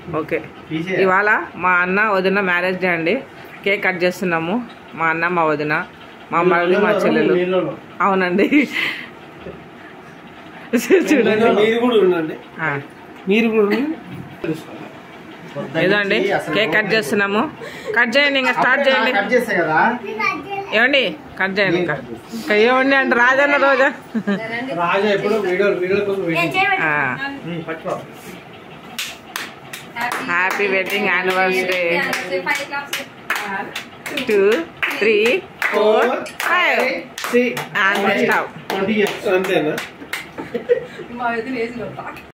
Okay, ఇవాళ మా అన్న వదిన మ్యారేజ్ డే అండి. కేక్ కట్ చేస్తున్నాము. మా అన్న, మా వదిన, మా మరది, మా చెల్లెలు. అవునండి, ఇదండి కేక్ కట్ చేస్తున్నాము. కట్ చేయండి, ఇంకా స్టార్ట్ చేయండి. ఏమండి కట్ చేయండి. ఇంకా ఏమండి అంటే Rajanna Roja happy wedding anniversary 2, 3, 4, 5 and stop.